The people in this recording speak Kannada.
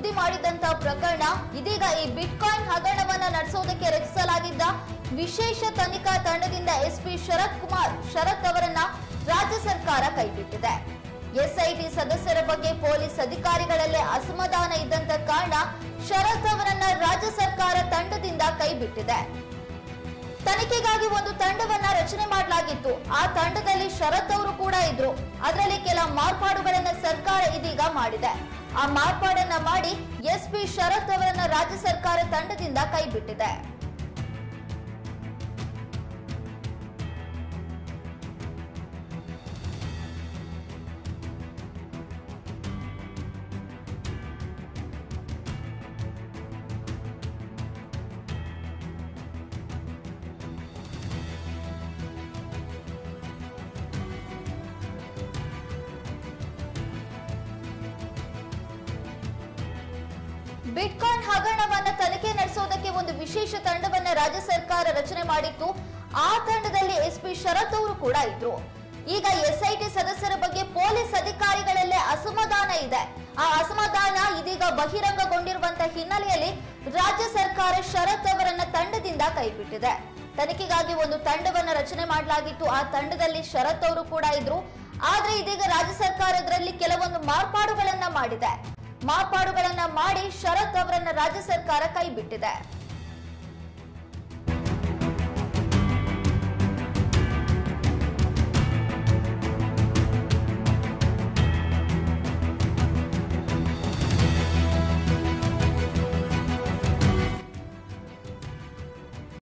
ಸುದ್ದಿ ಮಾಡಿದಂತ ಪ್ರಕರಣ ಇದೀಗ ಈ ಬಿಟ್ಕಾಯಿನ್ ಹಗರಣವನ್ನ ನಡೆಸೋದಕ್ಕೆ ರಚಿಸಲಾಗಿದ್ದ ವಿಶೇಷ ತನಿಖಾ ತಂಡದಿಂದ ಎಸ್ಪಿ ಶರತ್ ಅವರನ್ನ ರಾಜ್ಯ ಸರ್ಕಾರ ಕೈಬಿಟ್ಟಿದೆ. ಎಸ್ಐಟಿ ಸದಸ್ಯರ ಬಗ್ಗೆ ಪೊಲೀಸ್ ಅಧಿಕಾರಿಗಳಲ್ಲೇ ಅಸಮಾಧಾನ ಇದ್ದಂತ ಕಾರಣ ಶರತ್ ಅವರನ್ನ ರಾಜ್ಯ ಸರ್ಕಾರ ತಂಡದಿಂದ ಕೈಬಿಟ್ಟಿದೆ. ತನಿಖೆಗಾಗಿ ಒಂದು ತಂಡವನ್ನ ರಚನೆ ಮಾಡಲಾಗಿತ್ತು. ಆ ತಂಡದಲ್ಲಿ ಶರತ್ ಅವರು ಕೂಡ ಇದ್ರು. ಅದರಲ್ಲಿ ಕೆಲ ಮಾರ್ಪಾಡುಗಳನ್ನ ಸರ್ಕಾರ ಇದೀಗ ಮಾಡಿದೆ. ಆ ಮಾರ್ಪಾಡನ್ನ ಮಾಡಿ ಎಸ್ಪಿ ಶರತ್ ಅವರನ್ನ ರಾಜ್ಯ ಸರ್ಕಾರ ತಂಡದಿಂದ ಕೈಬಿಟ್ಟಿದೆ. ಬಿಟ್ಕಾಯಿನ್ ಹಗರಣವನ್ನ ತನಿಖೆ ನಡೆಸೋದಕ್ಕೆ ಒಂದು ವಿಶೇಷ ತಂಡವನ್ನ ರಾಜ್ಯ ಸರ್ಕಾರ ರಚನೆ ಮಾಡಿತ್ತು. ಆ ತಂಡದಲ್ಲಿ ಎಸ್ಪಿ ಶರತ್ ಅವರು ಕೂಡ ಇದ್ರು. ಈಗ ಎಸ್ಐಟಿ ಸದಸ್ಯರ ಬಗ್ಗೆ ಪೊಲೀಸ್ ಅಧಿಕಾರಿಗಳಲ್ಲೇ ಅಸಮಾಧಾನ ಇದೆ. ಆ ಅಸಮಾಧಾನ ಇದೀಗ ಬಹಿರಂಗಗೊಂಡಿರುವಂತಹ ಹಿನ್ನೆಲೆಯಲ್ಲಿ ರಾಜ್ಯ ಸರ್ಕಾರ ಶರತ್ ಅವರನ್ನ ತಂಡದಿಂದ ಕೈಬಿಟ್ಟಿದೆ. ತನಿಖೆಗಾಗಿ ಒಂದು ತಂಡವನ್ನ ರಚನೆ ಮಾಡಲಾಗಿತ್ತು. ಆ ತಂಡದಲ್ಲಿ ಶರತ್ ಅವರು ಕೂಡ ಇದ್ರು. ಆದ್ರೆ ಇದೀಗ ರಾಜ್ಯ ಸರ್ಕಾರ ಇದರಲ್ಲಿ ಕೆಲವೊಂದು ಮಾರ್ಪಾಡುಗಳನ್ನ ಮಾಡಿ ಶರತ್ ಅವರನ್ನ ರಾಜ್ಯ ಸರ್ಕಾರ ಕೈಬಿಟ್ಟಿದೆ.